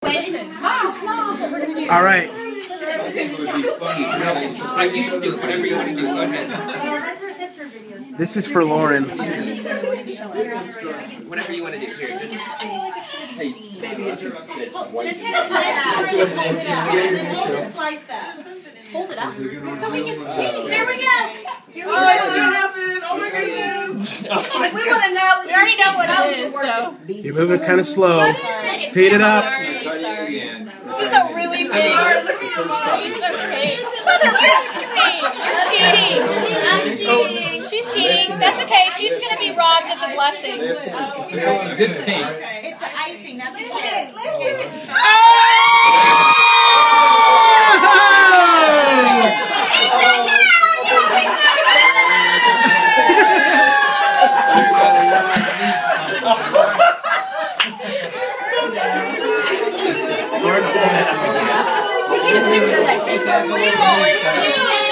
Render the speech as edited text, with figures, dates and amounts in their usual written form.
All right. I think it would be funny. You just do it. Whatever you want to do, go ahead. That's her video. This is for Lauren. Whatever you want to do. Here, just. Hey, baby. Just hit the slice up. Hold it up. So we can see. Here we go. Oh, it's gonna happen. Oh my goodness. We want to know. We already know what it is, so. You're moving kind of slow. Speed it up. Sorry. This is a really big. It's okay. Mother, where are you doing? I'm cheating. She's cheating. That's okay. She's going to be robbed of the blessing. Good thing. It's the icing. Now look at it. We get a picture of that.